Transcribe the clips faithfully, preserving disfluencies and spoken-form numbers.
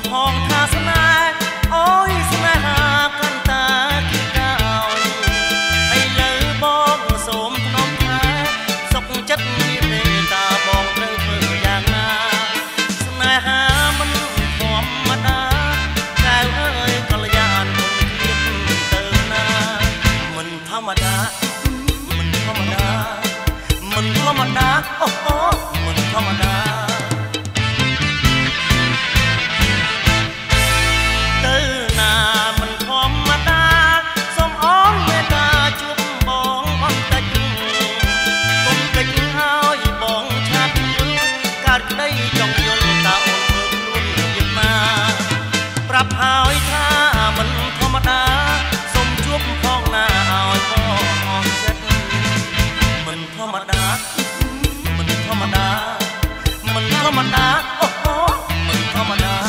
ផងថាស្នេហ៍អូយស្នេហាកាន់តែគិតកោយឥឡូវបងសូមថ្នមថែសុខចិត្តមានមេត្តាបងត្រូវធ្វើយ៉ាងណាស្នេហាមិនធម្មតាកែវអើយកល្យានគុំគៀបទៅណាមិនធម្មតាមិនធម្មតាមិនធម្មតាអូអូមិនធម្មតាហើយថាមិនធម្មតាសូមជួបផងណាឲ្យបងអស់ចិត្តមិនធម្មតាមិនធម្មតាមិនធម្មតាអូអូមិនធម្មតា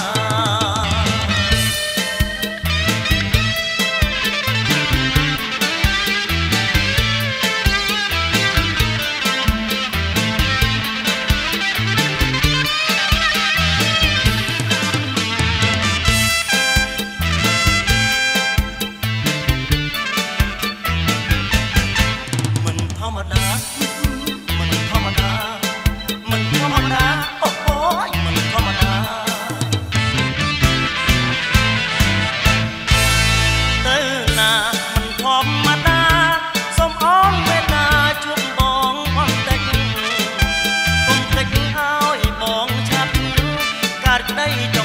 đây